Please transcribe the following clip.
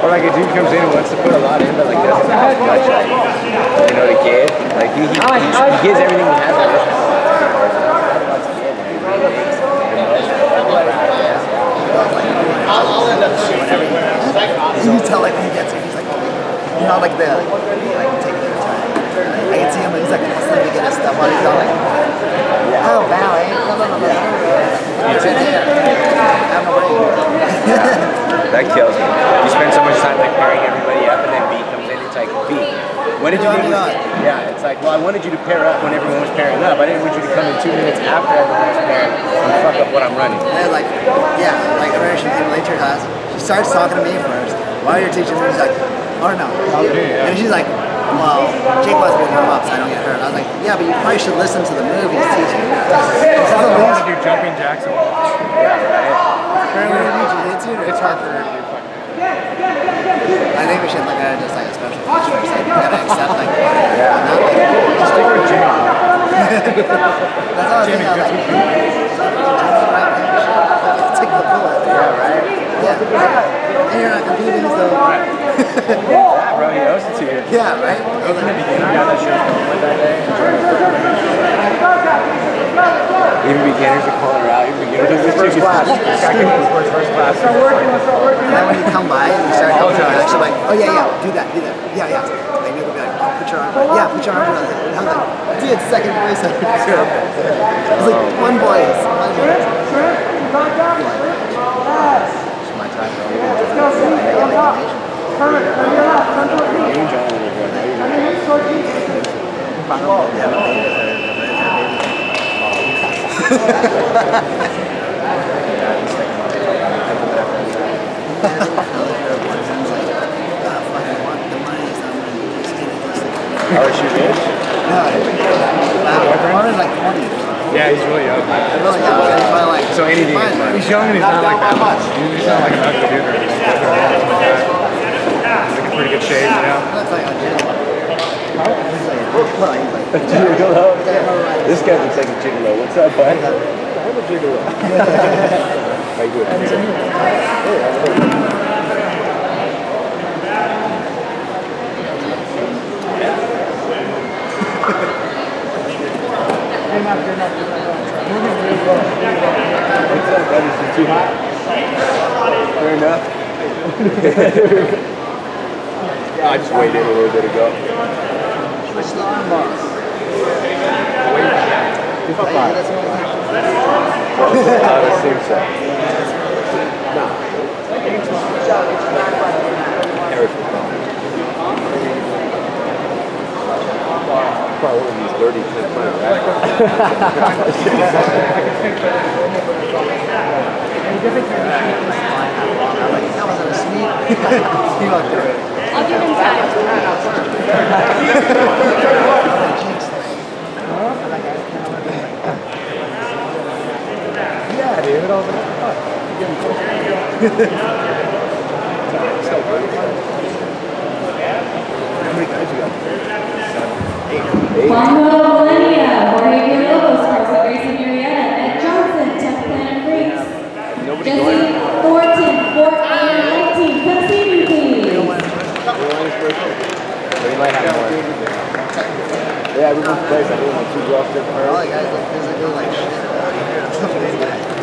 Or like a dude comes in and wants to put a lot in, but like doesn't have much, like, you know, to give. Like he gives everything he has, but doesn't have a lot to give. I'll end up shooting everything. You tell like when he gets here, he's like, you know, like taking their time. I can see him, he's like, let me get his stuff on. He's all like, oh, bow, eh? That kills me. You spend so much time like pairing everybody up, and then B comes in. It's like, B, when did you do that? Yeah, it's like, well, I wanted you to pair up when everyone was pairing up. I didn't want you to come in 2 minutes after everyone was pairing and fuck up what I'm running. And like, yeah, like whenever she came late to her class, she starts talking to me first. While you're teaching her, she's like, or no. And she's like, well, Jake wants me to warm up so I don't get hurt. I was like, yeah, but you probably should listen to the move he's teaching. I want to do jumping jacks and walks. Yeah, right? It's hard for her to do fucking. I think we should look at it just like a special feature. So you gotta accept like, yeah. Not like, Just stick with Jimmy. That's all I think. I was like, take the bullet. Yeah, right? Yeah. And you're not competing, so. Yeah, bro, he owes it to you. Yeah, right? In the beginning, I got that show with that day. Even beginners are calling her out. Even beginners are first class. First class. And then when you come by and you start helping, you're actually like, oh yeah, do that. Yeah. Like you'll be like, oh, put your arm around. Yeah, put your arm around it. And I was like, dude, second place. It's like, one voice. It's my time, bro. Let's go, Oh, she rich? No, one is like 20. Yeah, he's really young. Really young. Like, so anything. He's young and he's not like that much. He's not like an ugly dude or anything. He's like in pretty good shape, you know? Looks like a gigolo. A gigolo? This guy looks like a gigolo. What's up, bud? I'm a gigolo. How you doing? What's up, buddy? Is it too hot? Fair enough. I just weighed in a little bit ago. Switch the arm bar. I would assume so. No. Harris was gone. Probably one of these dirty 10-pound rats. That wasn't a sneak. He walked through it. I'll give him time. Yeah, dude. All the fuck. How many guys you got? 8. Juanjo Millennia, Jorge Villalobos, Carson Grayson Marietta, Ed Johnson, 10th Planet Freaks. Jesse Thornton, 4th Planet 19. Come see me, please. We might have more. Yeah, everyone's place. I think like 2 draws different. All the guys look physically like shit.